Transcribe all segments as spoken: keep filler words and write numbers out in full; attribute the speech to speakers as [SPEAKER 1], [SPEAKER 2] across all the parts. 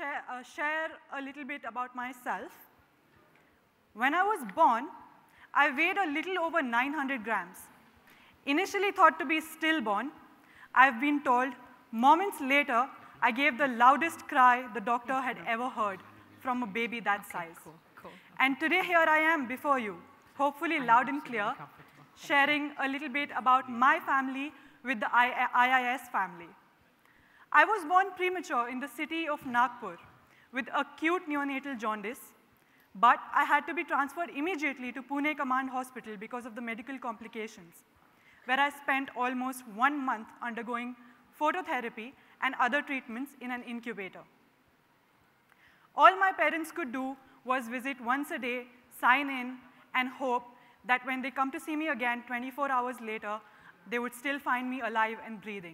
[SPEAKER 1] share, uh, share a little bit about myself. When I was born, I weighed a little over nine hundred grams. Initially thought to be stillborn, I've been told moments later, I gave the loudest cry the doctor had ever heard from a baby that
[SPEAKER 2] okay,
[SPEAKER 1] size.
[SPEAKER 2] Cool, cool.
[SPEAKER 1] And today here I am before you, hopefully loud and clear, sharing a little bit about my family with the I I S family. I was born premature in the city of Nagpur with acute neonatal jaundice, but I had to be transferred immediately to Pune Command Hospital because of the medical complications, where I spent almost one month undergoing phototherapy and other treatments in an incubator. All my parents could do was visit once a day, sign in, and hope that when they come to see me again twenty-four hours later, they would still find me alive and breathing.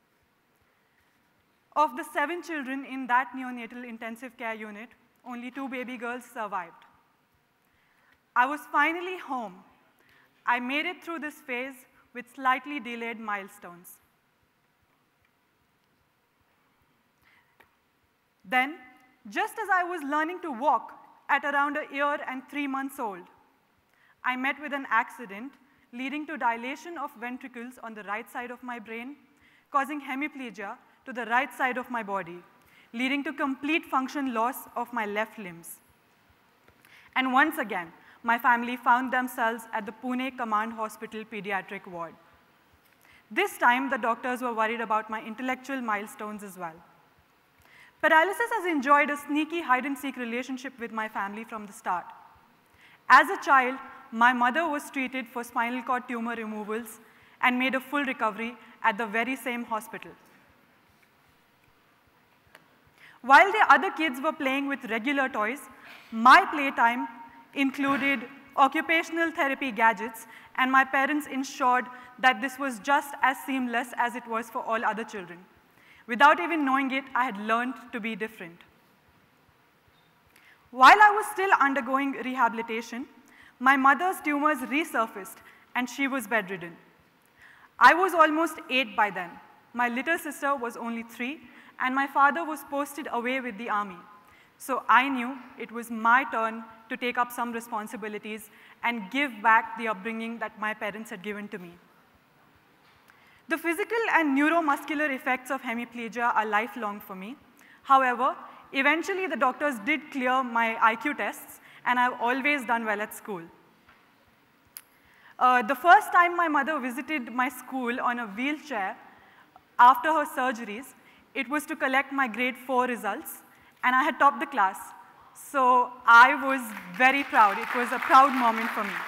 [SPEAKER 1] Of the seven children in that neonatal intensive care unit, only two baby girls survived. I was finally home. I made it through this phase with slightly delayed milestones. Then, just as I was learning to walk at around a year and three months old, I met with an accident leading to dilation of ventricles on the right side of my brain, causing hemiplegia to the right side of my body, leading to complete function loss of my left limbs. And once again, my family found themselves at the Pune Command Hospital pediatric ward. This time, the doctors were worried about my intellectual milestones as well. Paralysis has enjoyed a sneaky hide-and-seek relationship with my family from the start. As a child, my mother was treated for spinal cord tumor removals and made a full recovery at the very same hospital. While the other kids were playing with regular toys, my playtime included occupational therapy gadgets, and my parents ensured that this was just as seamless as it was for all other children. Without even knowing it, I had learned to be different. While I was still undergoing rehabilitation, my mother's tumors resurfaced, and she was bedridden. I was almost eight by then. My little sister was only three, and my father was posted away with the army. So I knew it was my turn to take up some responsibilities and give back the upbringing that my parents had given to me. The physical and neuromuscular effects of hemiplegia are lifelong for me. However, eventually the doctors did clear my I Q tests, and I've always done well at school. Uh, the first time my mother visited my school on a wheelchair after her surgeries, it was to collect my grade four results, and I had topped the class. So I was very proud. It was a proud moment for me.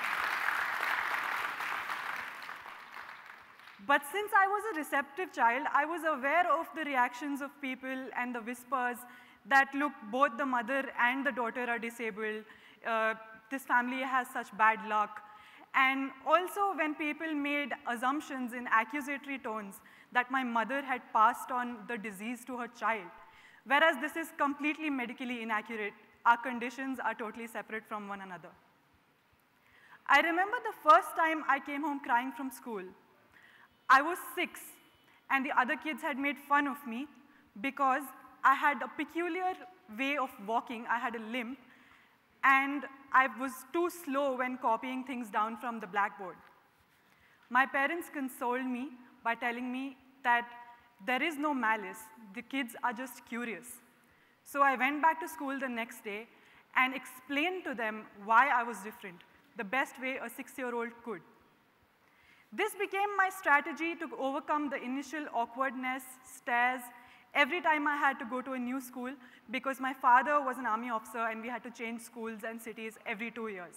[SPEAKER 1] But since I was a receptive child, I was aware of the reactions of people and the whispers that, look, both the mother and the daughter are disabled. Uh, this family has such bad luck. And also when people made assumptions in accusatory tones that my mother had passed on the disease to her child, whereas this is completely medically inaccurate. Our conditions are totally separate from one another. I remember the first time I came home crying from school. I was six, and the other kids had made fun of me because I had a peculiar way of walking. I had a limp, and I was too slow when copying things down from the blackboard. My parents consoled me by telling me that there is no malice. The kids are just curious. So I went back to school the next day and explained to them why I was different, the best way a six-year-old could. This became my strategy to overcome the initial awkwardness, stares, every time I had to go to a new school because my father was an army officer and we had to change schools and cities every two years.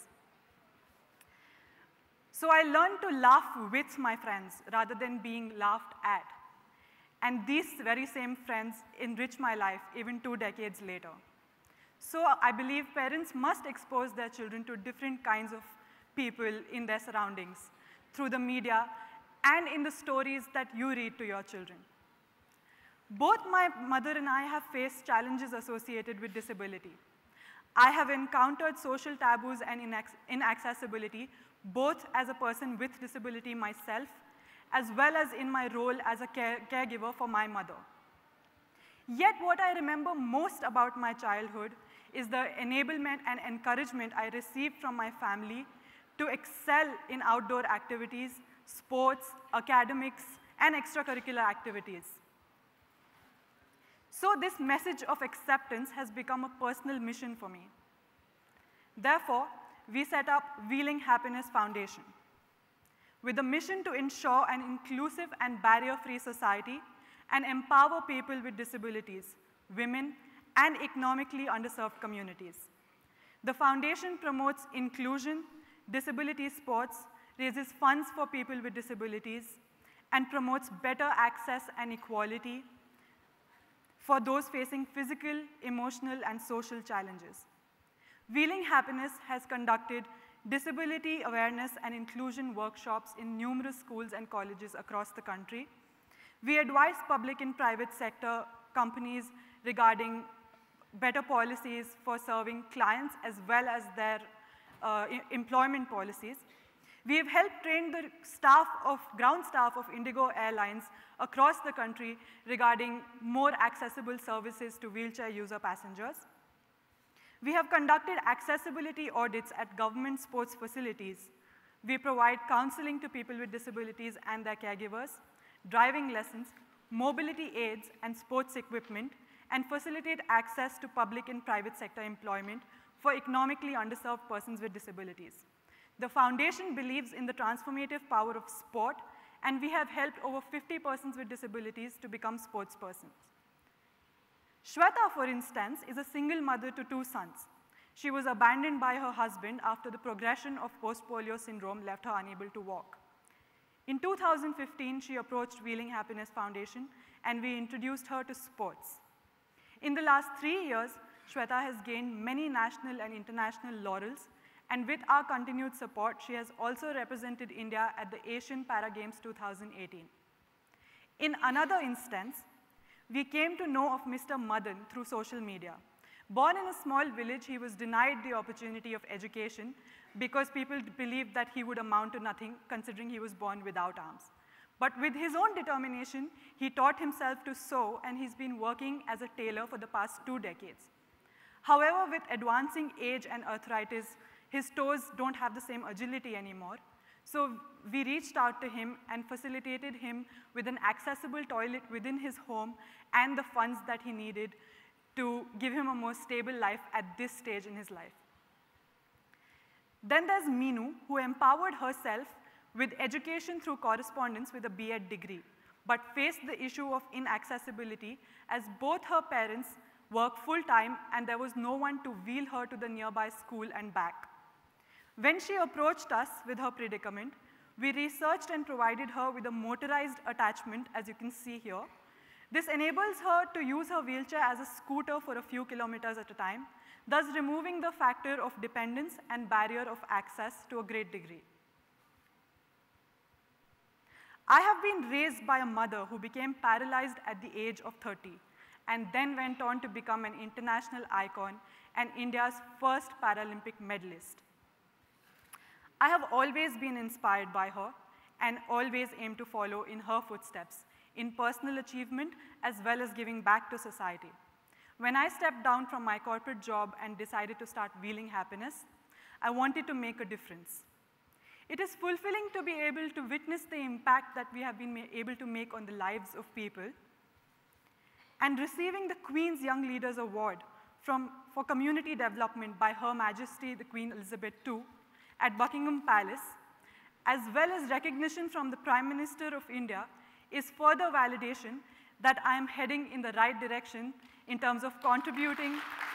[SPEAKER 1] So I learned to laugh with my friends rather than being laughed at. And these very same friends enrich my life even two decades later. So I believe parents must expose their children to different kinds of people in their surroundings, through the media, and in the stories that you read to your children. Both my mother and I have faced challenges associated with disability. I have encountered social taboos and inaccessibility, both as a person with disability myself, as well as in my role as a care caregiver for my mother. Yet what I remember most about my childhood is the enablement and encouragement I received from my family to excel in outdoor activities, sports, academics, and extracurricular activities. So this message of acceptance has become a personal mission for me. Therefore, we set up Wheeling Happiness Foundation with a mission to ensure an inclusive and barrier-free society and empower people with disabilities, women, and economically underserved communities. The foundation promotes inclusion, disability sports, raises funds for people with disabilities, and promotes better access and equality for those facing physical, emotional, and social challenges. Wheeling Happiness has conducted disability awareness and inclusion workshops in numerous schools and colleges across the country. We advise public and private sector companies regarding better policies for serving clients as well as their uh, employment policies. We have helped train the staff of, ground staff of Indigo Airlines across the country regarding more accessible services to wheelchair user passengers. We have conducted accessibility audits at government sports facilities. We provide counseling to people with disabilities and their caregivers, driving lessons, mobility aids, and sports equipment, and facilitate access to public and private sector employment for economically underserved persons with disabilities. The foundation believes in the transformative power of sport, and we have helped over fifty persons with disabilities to become sports persons. Shweta, for instance, is a single mother to two sons. She was abandoned by her husband after the progression of post-polio syndrome left her unable to walk. In two thousand fifteen, she approached Wheeling Happiness Foundation, and we introduced her to sports. In the last three years, Shweta has gained many national and international laurels, and with our continued support, she has also represented India at the Asian Para Games two thousand eighteen. In another instance, we came to know of Mister Madan through social media. Born in a small village, he was denied the opportunity of education because people believed that he would amount to nothing, considering he was born without arms. But with his own determination, he taught himself to sew, and he's been working as a tailor for the past two decades. However, with advancing age and arthritis, his toes don't have the same agility anymore. So we reached out to him and facilitated him with an accessible toilet within his home and the funds that he needed to give him a more stable life at this stage in his life. Then there's Meenu, who empowered herself with education through correspondence with a B Ed degree, but faced the issue of inaccessibility as both her parents work full-time and there was no one to wheel her to the nearby school and back. When she approached us with her predicament, we researched and provided her with a motorized attachment, as you can see here. This enables her to use her wheelchair as a scooter for a few kilometers at a time, thus removing the factor of dependence and barrier of access to a great degree. I have been raised by a mother who became paralyzed at the age of thirty and then went on to become an international icon and India's first Paralympic medalist. I have always been inspired by her and always aim to follow in her footsteps in personal achievement as well as giving back to society. When I stepped down from my corporate job and decided to start Wheeling Happiness, I wanted to make a difference. It is fulfilling to be able to witness the impact that we have been able to make on the lives of people. And receiving the Queen's Young Leaders Award from, for community development by Her Majesty the Queen Elizabeth the Second at Buckingham Palace, as well as recognition from the Prime Minister of India, is further validation that I am heading in the right direction in terms of contributing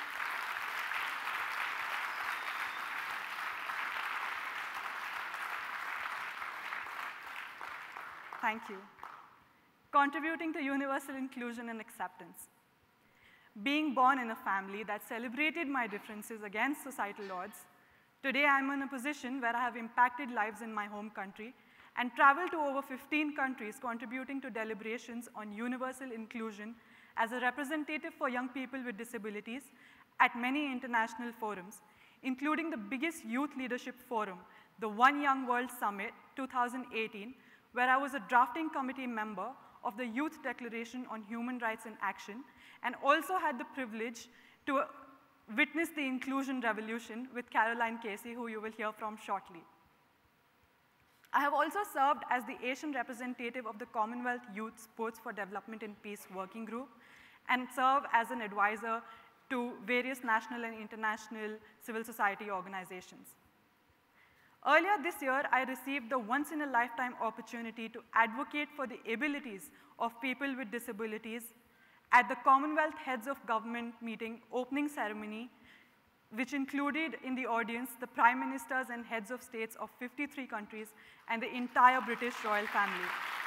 [SPEAKER 1] Thank you. Contributing to universal inclusion and acceptance. Being born in a family that celebrated my differences against societal odds, today I'm in a position where I have impacted lives in my home country and traveled to over fifteen countries contributing to deliberations on universal inclusion as a representative for young people with disabilities at many international forums, including the biggest youth leadership forum, the One Young World Summit two thousand eighteen, where I was a drafting committee member of the Youth Declaration on Human Rights in Action, and also had the privilege to uh, witness the inclusion revolution with Caroline Casey, who you will hear from shortly. I have also served as the Asian representative of the Commonwealth Youth Sports for Development and Peace Working Group, and serve as an advisor to various national and international civil society organizations. Earlier this year, I received the once-in-a-lifetime opportunity to advocate for the abilities of people with disabilities at the Commonwealth Heads of Government meeting opening ceremony, which included in the audience the Prime Ministers and Heads of States of fifty-three countries and the entire British royal family.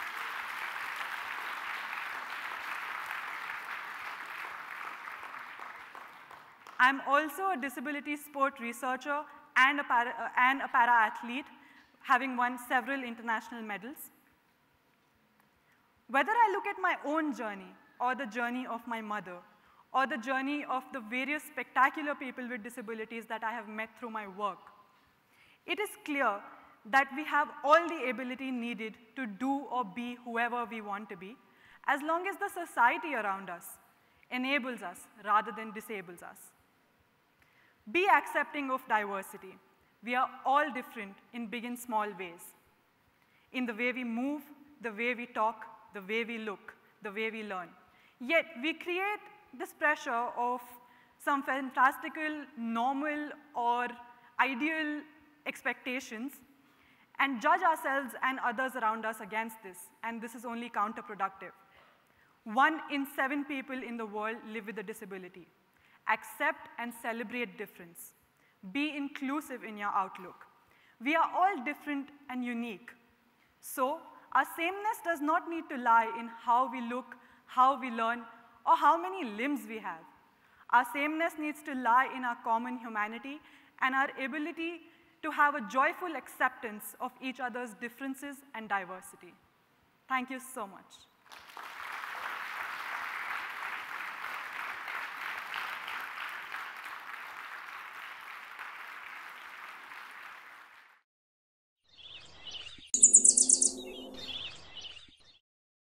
[SPEAKER 1] I'm also a disability sport researcher and a para, uh, and a para-athlete, having won several international medals. Whether I look at my own journey, or the journey of my mother, or the journey of the various spectacular people with disabilities that I have met through my work, it is clear that we have all the ability needed to do or be whoever we want to be, as long as the society around us enables us rather than disables us. Be accepting of diversity. We are all different in big and small ways. In the way we move, the way we talk, the way we look, the way we learn. Yet we create this pressure of some fantastical, normal, or ideal expectations and judge ourselves and others around us against this, and this is only counterproductive. One in seven people in the world live with a disability. Accept and celebrate difference. Be inclusive in your outlook. We are all different and unique. So our sameness does not need to lie in how we look, how we learn, or how many limbs we have. Our sameness needs to lie in our common humanity and our ability to have a joyful acceptance of each other's differences and diversity. Thank you so much.